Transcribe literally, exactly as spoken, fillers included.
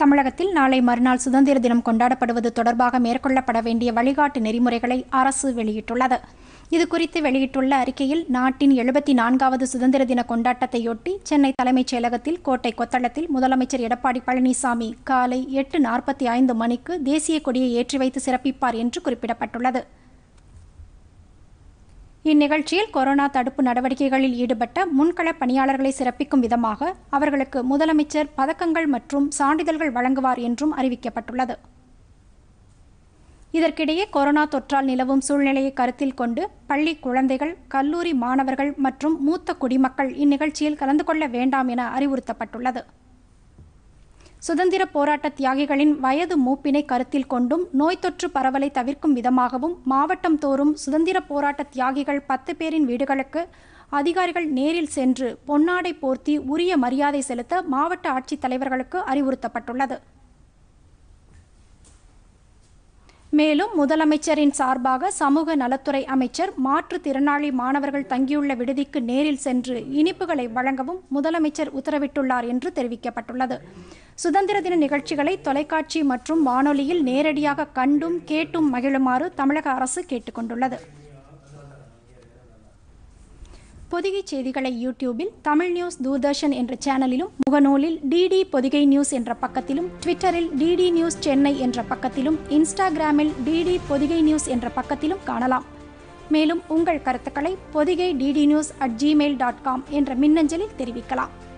தமிழகத்தில் நாளை மறுநாள் சுதந்திர தினம் கொண்டாடப்படுவது தொடர்பாக மேற்கொள்ளப்பட வேண்டிய வழிகாட்டு நெறிமுறைகளை அரசு வெளியிட்டுள்ளது. இதுகுறித்து வெளியிட்டுள்ள அறிக்கையில், நாட்டின் எழுபத்தி நான்காவது சுதந்திர தின கொண்டாட்டத்தையொட்டி சென்னை தலைமைச் செயலகத்தில் கோட்டை கொத்தளத்தில் முதலமைச்சர் எடப்பாடி பழனிசாமி காலை எட்டு நாற்பத்தி ஐந்து மணிக்கு தேசிய கொடியை ஏற்றி வைத்து சிறப்பிப்பார் என்று குறிப்பிடப்பட்டுள்ளது. இந்நிகழ்ச்சியில் கொரோனா தடுப்பு நடவடிக்கைகளில் ஈடுபட்ட முன்கள பணியாளர்களை சிறப்பிக்கும் விதமாக அவர்களுக்கு முதலமைச்சர் பதக்கங்கள் மற்றும் சான்றிதழ்கள் வழங்குவார் என்றும் அறிவிக்கப்பட்டுள்ளது. இதற்கிடையே கொரோனா தொற்றால் நிலவும் சூழ்நிலையை கருத்தில் கொண்டு பள்ளி குழந்தைகள், கல்லூரி மாணவர்கள் மற்றும் மூத்த குடிமக்கள் இந்நிகழ்ச்சியில் கலந்து கொள்ள வேண்டாம் என அறிவுறுத்தப்பட்டுள்ளது. சுதந்திர போராட்ட தியாகிகளின் வயது மூப்பினை கருத்தில் கொண்டும் நோய் தொற்று பரவலை தவிர்க்கும் விதமாகவும் மாவட்டம் தோறும் சுதந்திர போராட்ட தியாகிகள் பத்து பேரின் வீடுகளுக்கு அதிகாரிகள் நேரில் சென்று பொன்னாடை போர்த்தி உரிய மரியாதை செலுத்த மாவட்ட ஆட்சித் தலைவர்களுக்கு அறிவுறுத்தப்பட்டுள்ளது. மேலும் முதலமைச்சரின் சார்பாக சமூக நலத்துறை அமைச்சர் மாற்றுத்திறனாளி மாணவர்கள் தங்கியுள்ள விடுதிக்கு நேரில் சென்று இனிப்புகளை வழங்கவும் முதலமைச்சர் உத்தரவிட்டுள்ளார் என்று தெரிவிக்கப்பட்டுள்ளது. சுதந்திர தின நிகழ்ச்சிகளை தொலைக்காட்சி மற்றும் வானொலியில் நேரடியாக கண்டும் கேட்டும் மகிழுமாறு தமிழக அரசு கேட்டுக்கொண்டுள்ளது. பொதிகை செய்திகளை யூடியூபில் தமிழ் நியூஸ் தூர்தர்ஷன் என்ற சேனலிலும், முகநூலில் டிடி பொதிகை நியூஸ் என்ற பக்கத்திலும், ட்விட்டரில் டிடி நியூஸ் சென்னை என்ற பக்கத்திலும், இன்ஸ்டாகிராமில் டிடி பொதிகை நியூஸ் என்ற பக்கத்திலும் காணலாம். மேலும் உங்கள் கருத்துக்களை Podhigai DD news at Gmail dot com என்ற மின்னஞ்சலில் தெரிவிக்கலாம்.